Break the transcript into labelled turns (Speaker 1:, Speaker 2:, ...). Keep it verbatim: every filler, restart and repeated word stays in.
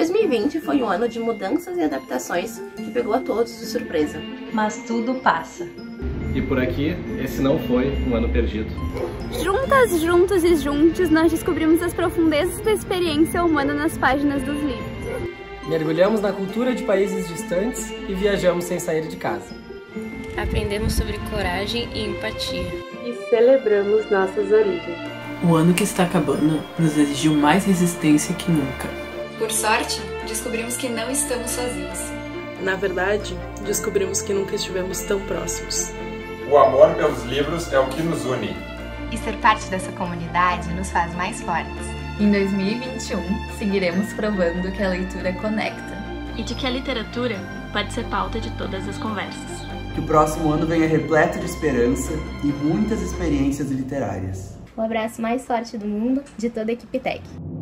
Speaker 1: dois mil e vinte foi um ano de mudanças e adaptações que pegou a todos de surpresa.
Speaker 2: Mas tudo passa.
Speaker 3: E por aqui, esse não foi um ano perdido.
Speaker 4: Juntas, juntos e juntos, nós descobrimos as profundezas da experiência humana nas páginas dos livros.
Speaker 5: Mergulhamos na cultura de países distantes e viajamos sem sair de casa.
Speaker 6: Aprendemos sobre coragem e empatia.
Speaker 7: E celebramos nossas origens.
Speaker 8: O ano que está acabando nos exigiu mais resistência que nunca.
Speaker 9: Por sorte, descobrimos que não estamos sozinhos.
Speaker 7: Na verdade, descobrimos que nunca estivemos tão próximos.
Speaker 10: O amor pelos livros é o que nos une.
Speaker 11: E ser parte dessa comunidade nos faz mais fortes.
Speaker 12: Em dois mil e vinte e um, seguiremos provando que a leitura conecta.
Speaker 13: E de que a literatura pode ser pauta de todas as conversas.
Speaker 14: Que o próximo ano venha repleto de esperança e muitas experiências literárias.
Speaker 15: O abraço mais forte do mundo de toda a equipe Tech.